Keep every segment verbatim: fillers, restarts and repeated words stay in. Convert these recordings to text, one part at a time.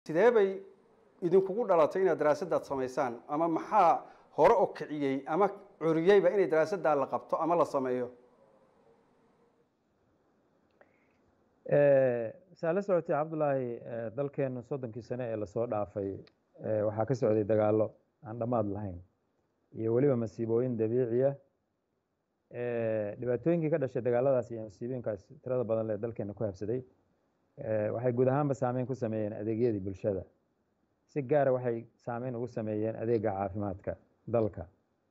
sidee bay idinkugu dhalatay inaad daraasadaad samaysaan ama maxaa hore oo kiciyey ama curiyeyba inay daraasaddaa la qabto ama la sameeyo saa la socotay cabdullaahi dalkeenu soddonkii sane ee lasoo dhaafay waxaa ka socday dagaallo aan dhammaad lahayn iyo weliba masiibooyin dabiiciya dhibaatooyinkii ka dhashay dagaalladaas iyo masiibooyinkaas tirada badan lee dalkeena ku habsaday waxay guud ahaanba saameyn ku sameeyeen adeegyadii bulshada si gaara waxay saameyn ugu sameeyeen adeega caafimaadka dalka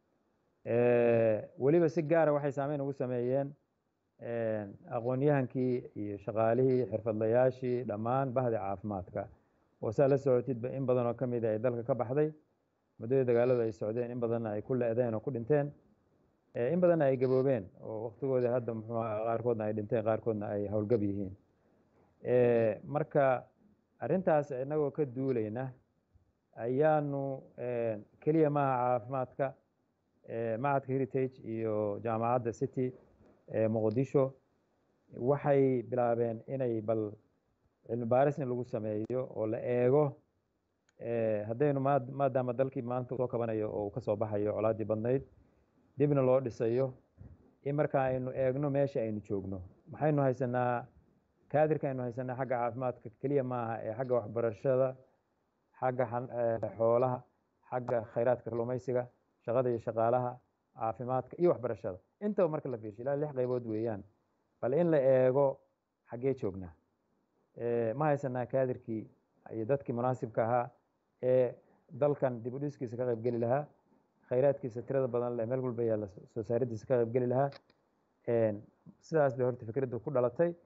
weliba si gaara waxay saameyn ugu sameeyeen aqoon-yahankii iyo shaqaalihii xirfadlayaashii dhammaan bahdi caafimaadka oo saa la socotidba in badan oo ka mid a ay dalka ka baxday muddadii dagaaladu ay socdeen in badanna ay ku le-deen oo ku dhinteen in badanna ay gaboobeen oo waqtigoodii hadda muxuu qaarkoodna ay dhinteen qaarkoodna ay howlgab yihiin marka arrintaas inagoo ka duulayna ayaanu keliya maaha caafimaadka macadka heritage iyo jaamacadda city muqdisho waxay bilaabeen inay bal cilmi baarisni lagu sameeyo oo la eego haddaynu maadaama dalkii maanta soo kabanayo oo uu ka soo baxayo colaadii badnayd dibna loo dhisayo in markaa aynu eegno meesha aynu joogno maxaynu haysanaa kaadirka aynu haysanaa xagga caafimaadka keliya maaha ee xagga waxbarashada xagga xoolaha xagga khayraadka kalluumaysiga shaqada iyo shaqaalaha caafimaadka iyo waxbarashada intaba marka la fiirsho ilaa lix qaybood weeyaan bal in la eego xaggee joognaa ma haysanaa kaadirkii iyo dadkii munaasibka ahaa ee dalkan dib u dhiskiisa ka qaybgeli lahaa khayraadkiisa tirada badan leh meel walba yaalla soo saaridiisa ka qaybgeli lahaa sidaas bay horta fikraddu ku dhalatay